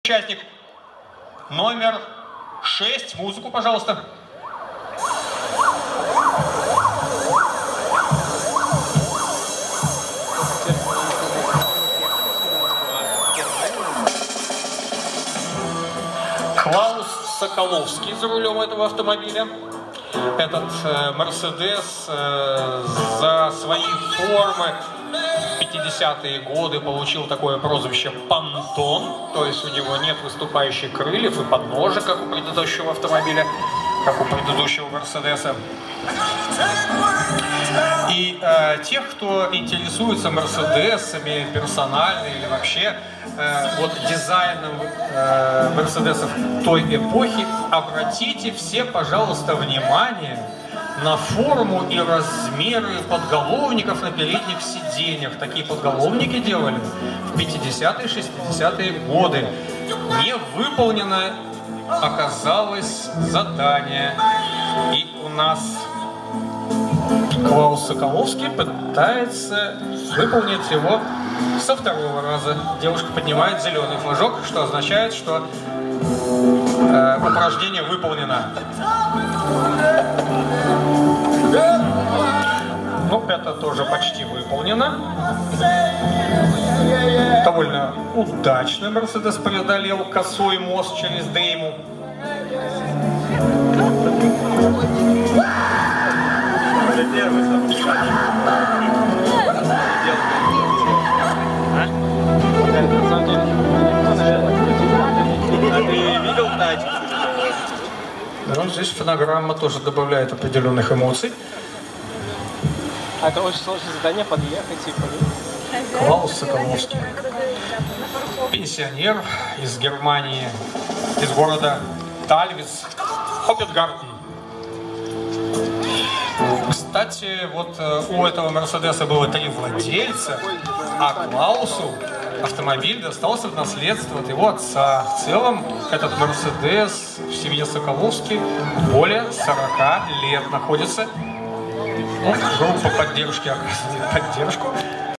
Участник номер 6. Музыку, пожалуйста. Клаус Соколовский за рулем этого автомобиля. Этот Мерседес за свои формы в 50-е годы получил такое прозвище «Понтон», то есть у него нет выступающих крыльев и подножек, как у предыдущего автомобиля, как у предыдущего Мерседеса. И тех, кто интересуется Мерседесами персонально или вообще вот дизайном Мерседесов той эпохи, обратите все, пожалуйста, внимание на форму и размеры подголовников на передних сиденьях. Такие подголовники делали в 50-е, 60-е годы. Не выполнено оказалось задание. И у нас Клаус Соколовский пытается выполнить его со второго раза. Девушка поднимает зеленый флажок, что означает, что упражнение выполнено. Ну, это тоже почти выполнено. Довольно удачно Мерседес преодолел косой мост через Дейму. Ну, здесь фонограмма тоже добавляет определенных эмоций. Это очень сложное задание, подъехать и Клаус Соколовский. Пенсионер из Германии, из города Тальвиц, Хоппетгартен. Кстати, вот у этого Мерседеса было 3 владельца, а Клаусу автомобиль достался в наследство от его отца. В целом, этот Мерседес в семье Соколовский более 40 лет находится. Вот, группа поддержки оказывает поддержку.